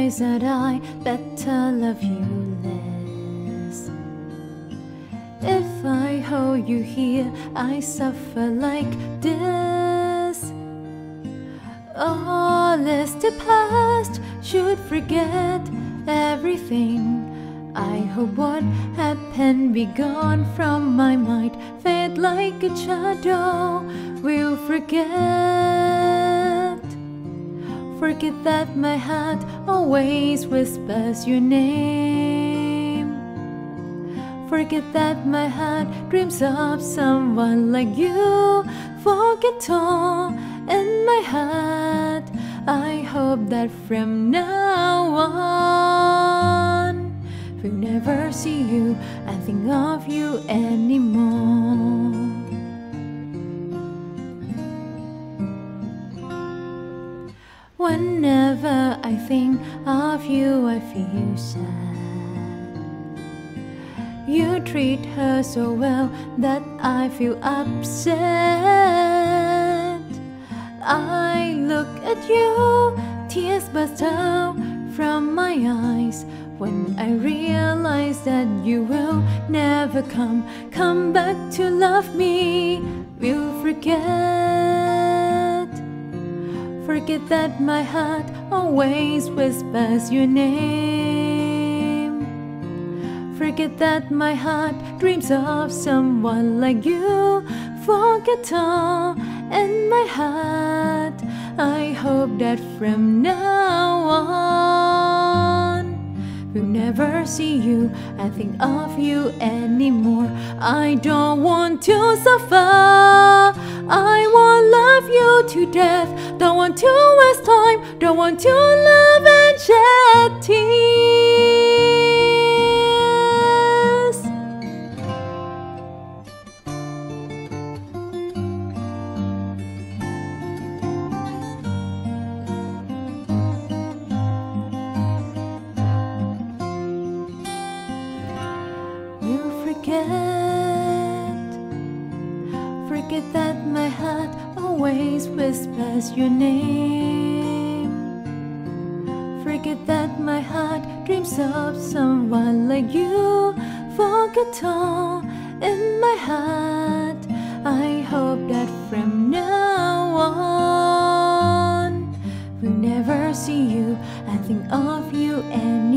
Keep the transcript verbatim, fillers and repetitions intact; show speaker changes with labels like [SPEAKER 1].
[SPEAKER 1] realize that I better love you less. If I hold you here, I suffer like this. All is the past, should forget everything. I hope what happened be gone from my mind, fade like a shadow, will forget. Forget that my heart always whispers your name. Forget that my heart dreams of someone like you. Forget all in my heart. I hope that from now on we'll never see you and think of you anymore. Whenever I think of you, I feel sad. You treat her so well that I feel upset. I look at you, tears burst out from my eyes when I realize that you will never come, come back to love me. We'll forget. Forget that my heart always whispers your name. Forget that my heart dreams of someone like you. Forget all in my heart. I hope that from now on we'll never see you and think of you anymore. I don't want to suffer. I won't love you to death. Don't want to waste time. Don't want to love and shed tears. You forget. Forget that my heart always whispers your name. Forget that my heart dreams of someone like you. Forget all in my heart. I hope that from now on we'll never see you and think of you anymore.